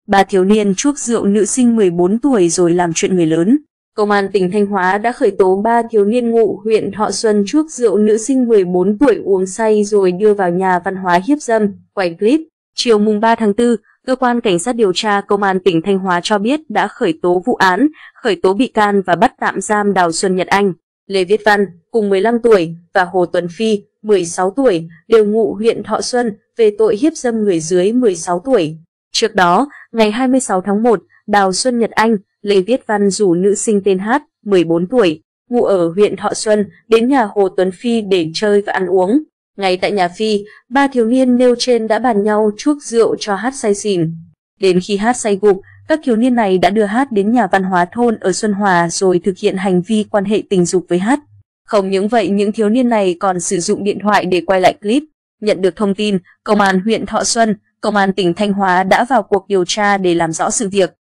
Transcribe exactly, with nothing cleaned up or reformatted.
ba thiếu niên chuốc rượu nữ sinh mười bốn tuổi rồi làm chuyện người lớn. Công an tỉnh Thanh Hóa đã khởi tố ba thiếu niên ngụ huyện Thọ Xuân chuốc rượu nữ sinh mười bốn tuổi uống say rồi đưa vào nhà văn hóa hiếp dâm, quay clip. Chiều mùng ba tháng tư, Cơ quan Cảnh sát điều tra Công an tỉnh Thanh Hóa cho biết đã khởi tố vụ án, khởi tố bị can và bắt tạm giam Đào Xuân Nhật Anh, Lê Viết Văn, cùng mười lăm tuổi, và Hồ Tuấn Phi, mười sáu tuổi, đều ngụ huyện Thọ Xuân, về tội hiếp dâm người dưới mười sáu tuổi. Trước đó, ngày hai mươi sáu tháng một, Đào Xuân Nhật Anh, Lê Viết Văn rủ nữ sinh tên H, mười bốn tuổi, ngụ ở huyện Thọ Xuân, đến nhà Hồ Tuấn Phi để chơi và ăn uống. Ngay tại nhà Phi, ba thiếu niên nêu trên đã bàn nhau chuốc rượu cho H say xỉn. Đến khi H say gục, các thiếu niên này đã đưa H đến nhà văn hóa thôn ở Xuân Hòa rồi thực hiện hành vi quan hệ tình dục với H. Không những vậy, những thiếu niên này còn sử dụng điện thoại để quay lại clip. Nhận được thông tin, Công an huyện Thọ Xuân, Công an tỉnh Thanh Hóa đã vào cuộc điều tra để làm rõ sự việc.